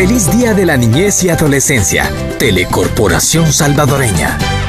Feliz Día de la Niñez y Adolescencia. Telecorporación Salvadoreña.